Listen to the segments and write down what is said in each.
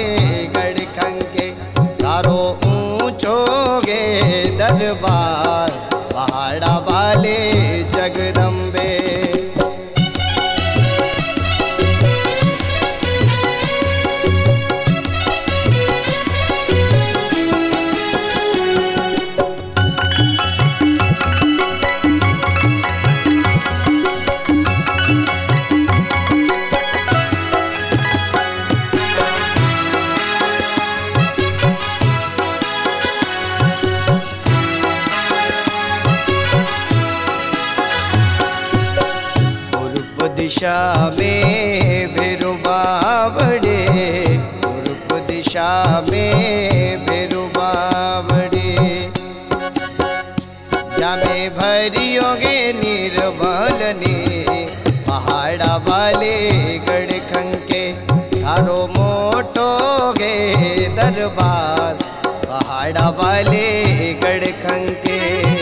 गढ़खंके थारो ऊंचो गे दरबार पहाड़ा वाले जगदम्बे। दिशा में भैरव बावड़े, पूर्व दिशा में भैरव बावड़े, जामे भरियोगे निर्मल ने पहाड़ा वाले गढ़खंके थारो मोटोगे दरबार पहाड़ा वाले गढ़खंके।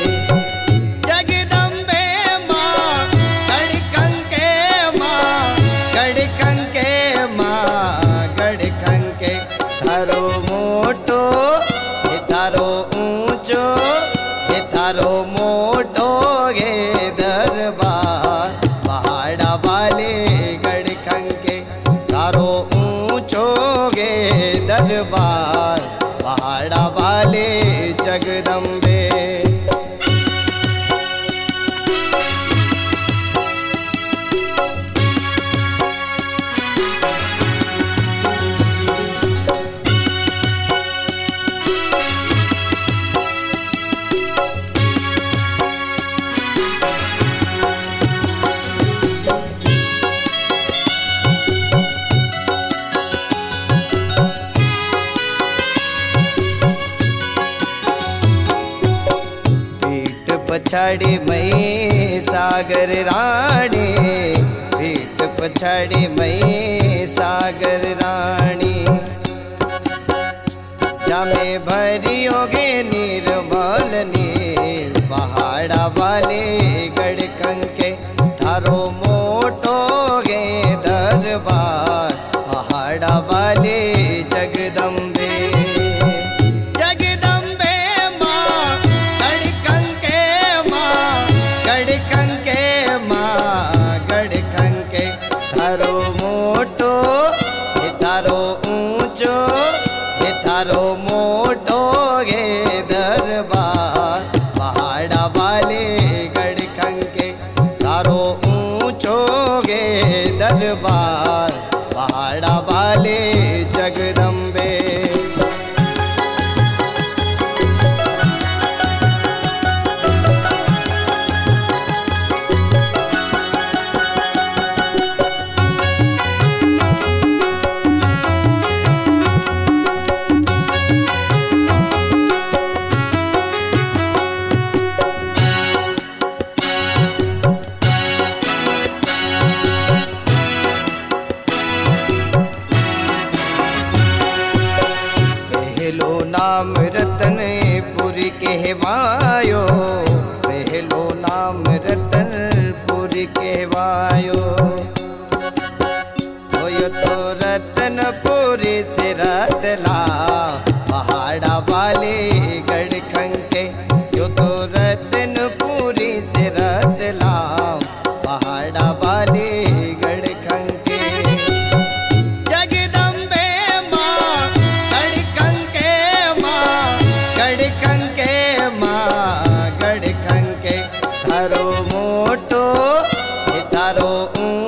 थारो मोटो हे थारो ऊंचो हे थारो मोटो गे दरबार पहाड़ा वाले गढ़खंके थारो ऊंचो गे दरबार पहाड़ा वाले जगदम्बे। पछाड़ी मई सागर रानी, पीठ पछाड़ी मई सागर रानी, जामे भरियोगे निर्मल ने पहाड़ा वाले गढ़खंके थारो मोटोगे दरबार पहाड़ा वाले जगदम्बे। थारो मोटो हे थारो ऊंचो हे थारो मोटो गे दरबार पहाड़ा वाले गढ़खंके थारो ऊंचो गे दरबार पहाड़ा वाले जगदम्बे। नाम रतनपुर कहवायो, पहलो नाम रतनपुर कहवायो, होयो तो रतनपुर से रतला पहाड़ा वाले गढ़खंके यो तो रतनपुर से रतला पहाड़ा वाले गढ़खंके। थारो मोटो हे थारो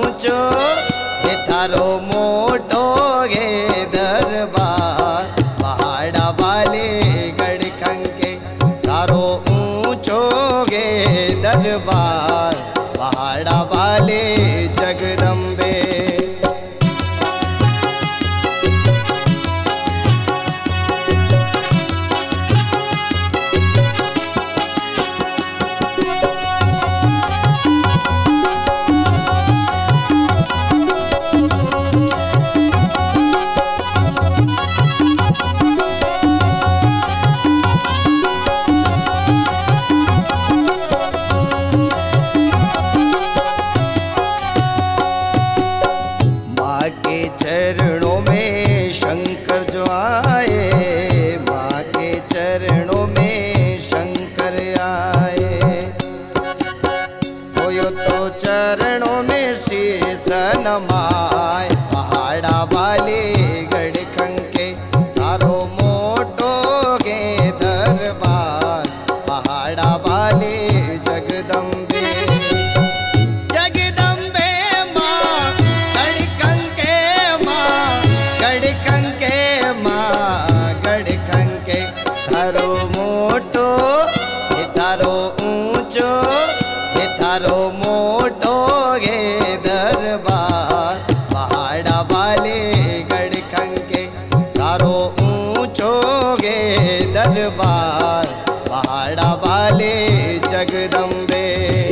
थारो मोटो गे दरबार पहाड़ा वाले जगदम्बे। जगदम्बे माँ गढ़खंके माँ गढ़खंके माँ गढ़खंके थारो मोटो हे थारो ऊंचो हे थारो मोटो गे दरबार पहाड़ा वाले गढ़खंके थारो ऊंचो गे दरबार पहाड़ा वाले जगदम्बे।